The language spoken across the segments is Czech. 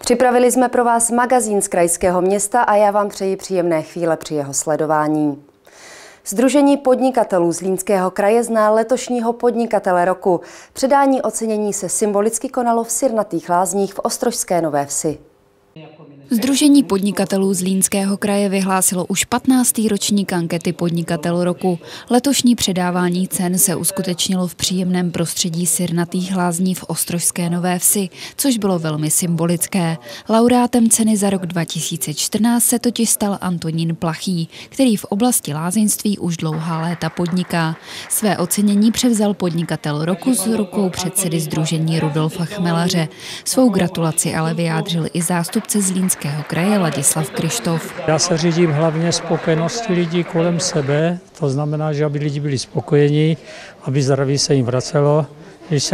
Připravili jsme pro vás magazín z krajského města a já vám přeji příjemné chvíle při jeho sledování. Sdružení podnikatelů Zlínského kraje zná letošního podnikatele roku. Předání ocenění se symbolicky konalo v Sirnatých Lázních v Ostrožské Nové Vsi. Sdružení podnikatelů Zlínského kraje vyhlásilo už 15. ročník ankety Podnikatel roku. Letošní předávání cen se uskutečnilo v příjemném prostředí Sirnatých Lázní v Ostrožské Nové Vsi, což bylo velmi symbolické. Laureátem ceny za rok 2014 se totiž stal Antonín Plachý, který v oblasti lázeňství už dlouhá léta podniká. Své ocenění převzal podnikatel roku z rukou předsedy sdružení Rudolfa Chmelaře. Svou gratulaci ale vyjádřil i zástupce Zlínského kraje Ladislav Krištof. Já se řídím hlavně spokojeností lidí kolem sebe, to znamená, že aby lidi byli spokojení, aby zdraví se jim vracelo, když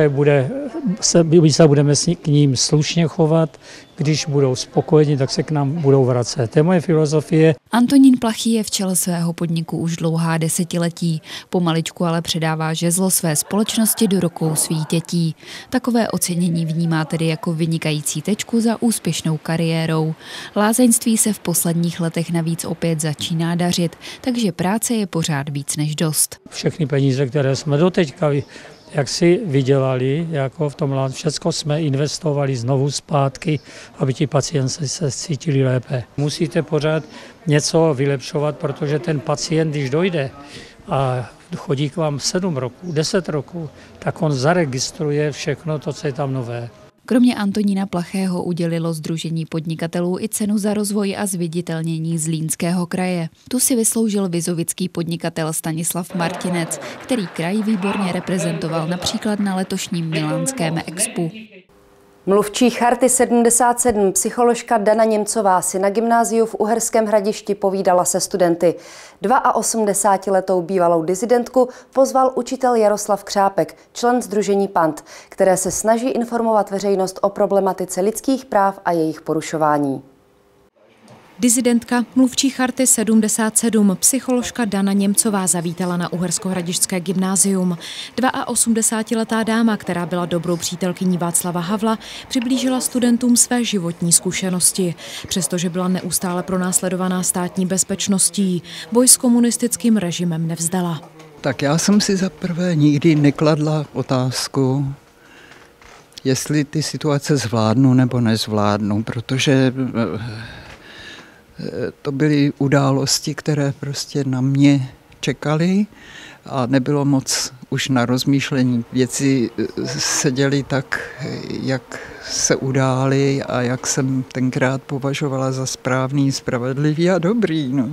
se budeme k ním slušně chovat, když budou spokojení, tak se k nám budou vracet. To je moje filozofie. Antonín Plachý je v čele svého podniku už dlouhá desetiletí. Pomaličku ale předává žezlo své společnosti do rukou svých dětí. Takové ocenění vnímá tedy jako vynikající tečku za úspěšnou kariérou. Lázeňství se v posledních letech navíc opět začíná dařit, takže práce je pořád víc než dost. Všechny peníze, které jsme doteďka jak si vydělali, jako v tom všechno jsme investovali znovu zpátky, aby ti pacienti se cítili lépe. Musíte pořád něco vylepšovat, protože ten pacient, když dojde a chodí k vám 7 roků, 10 roků, tak on zaregistruje všechno to, co je tam nové. Kromě Antonína Plachého udělilo Sdružení podnikatelů i cenu za rozvoj a zviditelnění Zlínského kraje. Tu si vysloužil vizovický podnikatel Stanislav Martinec, který kraj výborně reprezentoval například na letošním milánském expu. Mluvčí Charty 77 psycholožka Dana Němcová si na gymnáziu v Uherském Hradišti povídala se studenty. 82letou bývalou disidentku pozval učitel Jaroslav Křápek, člen sdružení PANT, které se snaží informovat veřejnost o problematice lidských práv a jejich porušování. Disidentka, mluvčí Charty 77, psycholožka Dana Němcová zavítala na Uherskohradišťské gymnázium. 82letá dáma, která byla dobrou přítelkyní Václava Havla, přiblížila studentům své životní zkušenosti. Přestože byla neustále pronásledovaná státní bezpečností, boj s komunistickým režimem nevzdala. Tak já jsem si zaprvé nikdy nekladla otázku, jestli ty situace zvládnu nebo nezvládnu, protože to byly události, které prostě na mě čekaly a nebylo moc už na rozmýšlení. Věci se děly tak, jak se udály a jak jsem tenkrát považovala za správný, spravedlivý a dobrý. No.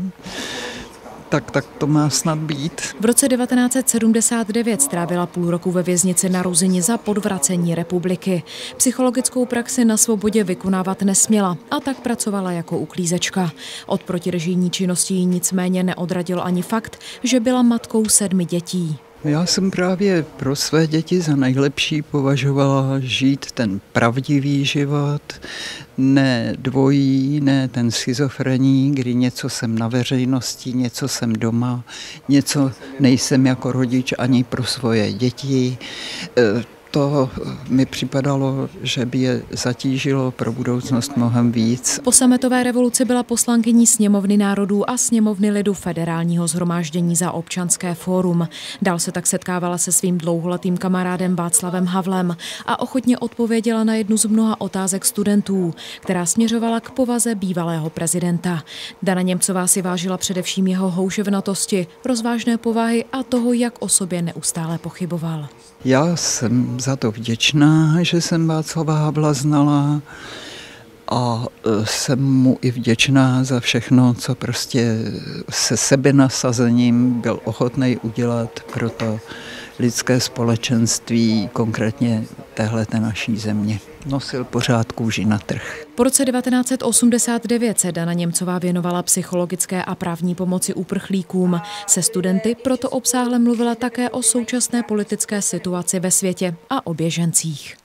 Tak to má snad být. V roce 1979 strávila půl roku ve věznici na Ruzini za podvracení republiky. Psychologickou praxi na svobodě vykonávat nesměla a tak pracovala jako uklízečka. Od protirežijní činnosti ji nicméně neodradil ani fakt, že byla matkou 7 dětí. Já jsem právě pro své děti za nejlepší považovala žít ten pravdivý život, ne dvojí, ne ten schizofrení, kdy něco jsem na veřejnosti, něco jsem doma, něco nejsem jako rodič ani pro svoje děti. To mi připadalo, že by je zatížilo pro budoucnost mnohem víc. Po sametové revoluci byla poslankyní Sněmovny národů a Sněmovny lidu Federálního shromáždění za občanské fórum. Dál se tak setkávala se svým dlouholetým kamarádem Václavem Havlem a ochotně odpověděla na jednu z mnoha otázek studentů, která směřovala k povaze bývalého prezidenta. Dana Němcová si vážila především jeho houževnatosti, rozvážné povahy a toho, jak o sobě neustále pochyboval. Já jsem za to vděčná, že jsem Václava Havla znala a jsem mu i vděčná za všechno, co prostě se sebenasazením byl ochotný udělat pro to lidské společenství, konkrétně téhleté naší země. Nosil pořád kůži na trh. Po roce 1989 se Dana Němcová věnovala psychologické a právní pomoci uprchlíkům. Se studenty proto obsáhle mluvila také o současné politické situaci ve světě a o běžencích.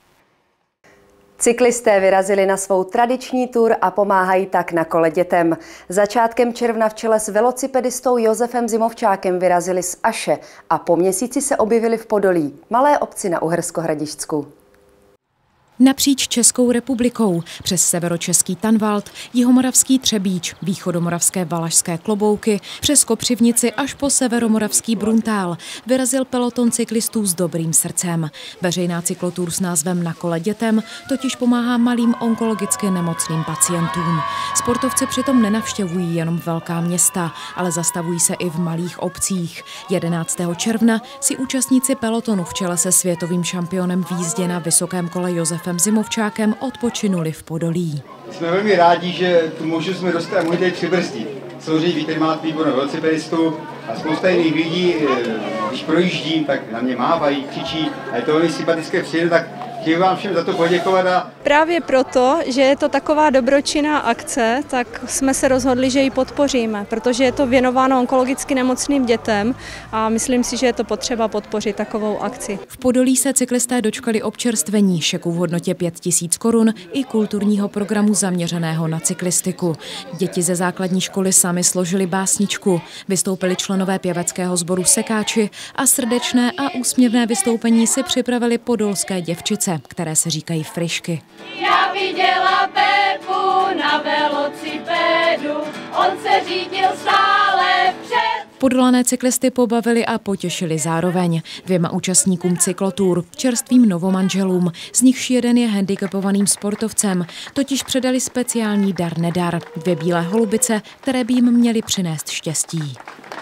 Cyklisté vyrazili na svou tradiční tur a pomáhají tak na kole dětem. Začátkem června v čele s velocipedistou Josefem Zimovčákem vyrazili z Aše a po měsíci se objevili v Podolí, malé obci na Uherskohradišťsku. Napříč Českou republikou, přes severočeský Tanvald, jihomoravský Třebíč, východomoravské Valašské Klobouky, přes Kopřivnici až po severomoravský Bruntál vyrazil peloton cyklistů s dobrým srdcem. Veřejná cyklotur s názvem Na kole dětem totiž pomáhá malým onkologicky nemocným pacientům. Sportovci přitom nenavštěvují jenom velká města, ale zastavují se i v malých obcích. 11. června si účastníci pelotonu v čele se světovým šampionem v jízdě na vysokém kole Josefem Zimovčákem odpočinuli v Podolí. Jsme velmi rádi, že tu možnost jsme dostali a mohli tady přibrzdit. Samozřejmě víte, máte výbornou velocipedistu a spousta jiných lidí, když projíždím, tak na mě mávají, křičí a je to velmi sympatické přijde, tak chtěji vám všem za to poděkovat. Právě proto, že je to taková dobročinná akce, tak jsme se rozhodli, že ji podpoříme, protože je to věnováno onkologicky nemocným dětem a myslím si, že je to potřeba podpořit takovou akci. V Podolí se cyklisté dočkali občerstvení, šeku v hodnotě 5 000 korun i kulturního programu zaměřeného na cyklistiku. Děti ze základní školy sami složili básničku, vystoupili členové pěveckého sboru Sekáči a srdečné a úsměvné vystoupení si připravili podolské děvčice, které se říkají Frišky. Já viděla Pepu na velocipedu, on se řídil stále před. Podolané cyklisty pobavili a potěšili zároveň 2 účastníkům cyklotur, čerstvým novomanželům, z nichž jeden je handicapovaným sportovcem, totiž předali speciální dar nedar, 2 bílé holubice, které by jim měly přinést štěstí.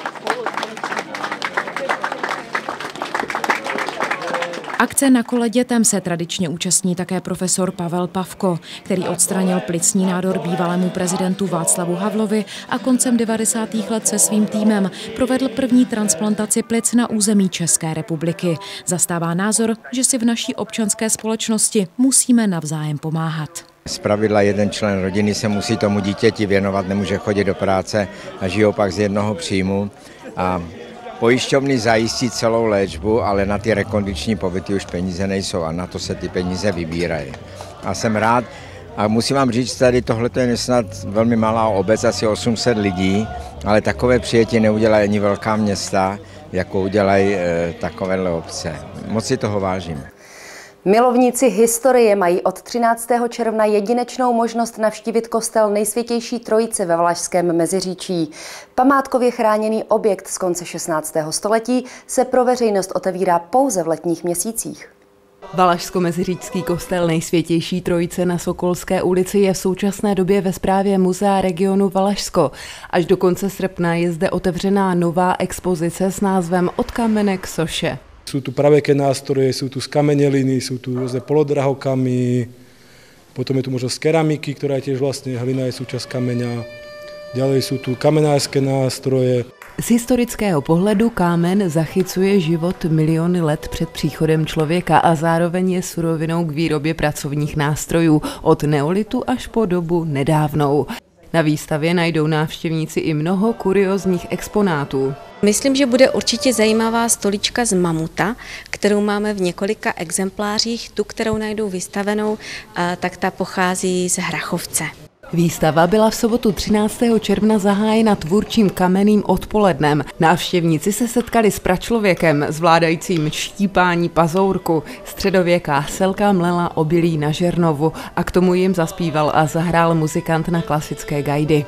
Akce Na kole dětem se tradičně účastní také profesor Pavel Pavko, který odstranil plicní nádor bývalému prezidentu Václavu Havlovi a koncem 90. let se svým týmem provedl první transplantaci plic na území České republiky. Zastává názor, že si v naší občanské společnosti musíme navzájem pomáhat. Zpravidla jeden člen rodiny se musí tomu dítěti věnovat, nemůže chodit do práce a žijou pak z jednoho příjmu. A pojišťovny zajistí celou léčbu, ale na ty rekondiční pobyty už peníze nejsou a na to se ty peníze vybírají. A jsem rád a musím vám říct, tady tohle je snad velmi malá obec, asi 800 lidí, ale takové přijetí neudělají ani velká města, jako udělají takovéhle obce. Moc si toho vážím. Milovníci historie mají od 13. června jedinečnou možnost navštívit kostel Nejsvětější Trojice ve Valašském Meziříčí. Památkově chráněný objekt z konce 16. století se pro veřejnost otevírá pouze v letních měsících. Valašsko-meziříčský kostel Nejsvětější Trojice na Sokolské ulici je v současné době ve správě Muzea regionu Valašsko. Až do konce srpna je zde otevřená nová expozice s názvem Od kamene k soše. Sú tu praveké nástroje, sú tu z kameneliny, sú tu rôzne polodrahokamy, potom je tu možnosť keramiky, ktorá je tiež vlastne hlina je súčasť kameňa. Ďalej sú tu kamenárske nástroje. Z historického pohledu kámen zachycuje život miliony let před příchodem člověka a zároveň je surovinou k výrobě pracovních nástrojů od neolitu až po dobu nedávnou. Na výstavě najdou návštěvníci i mnoho kuriózních exponátů. Myslím, že bude určitě zajímavá stolička z mamuta, kterou máme v několika exemplářích. Tu, kterou najdou vystavenou, tak ta pochází z Hrachovce. Výstava byla v sobotu 13. června zahájena tvůrčím kamenným odpolednem. Návštěvníci se setkali s pračlověkem, zvládajícím štípání pazourku. Středověká selka mlela obilí na žernovu a k tomu jim zaspíval a zahrál muzikant na klasické gajdy.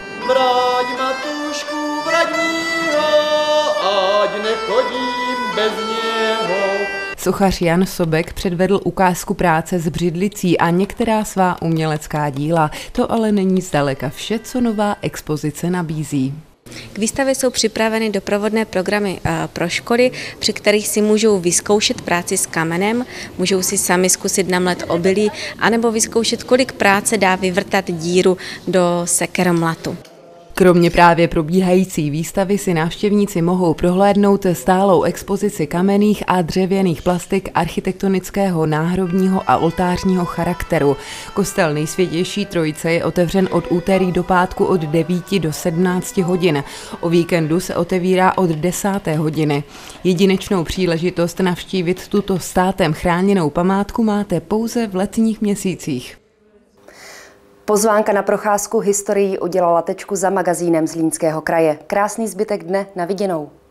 Vrať Matušku, vrať mýho, ať nechodím bez něho. Sochař Jan Sobek předvedl ukázku práce s břidlicí a některá svá umělecká díla. To ale není zdaleka vše, co nová expozice nabízí. K výstavě jsou připraveny doprovodné programy pro školy, při kterých si můžou vyzkoušet práci s kamenem, můžou si sami zkusit namlet obilí, anebo vyzkoušet, kolik práce dá vyvrtat díru do sekeromlatu. Kromě právě probíhající výstavy si návštěvníci mohou prohlédnout stálou expozici kamenných a dřevěných plastik architektonického, náhrobního a oltářního charakteru. Kostel Nejsvětější Trojice je otevřen od úterý do pátku od 9 do 17 hodin. O víkendu se otevírá od 10. hodiny. Jedinečnou příležitost navštívit tuto státem chráněnou památku máte pouze v letních měsících. Pozvánka na procházku historií udělala tečku za magazínem Zlínského kraje. Krásný zbytek dne, na viděnou.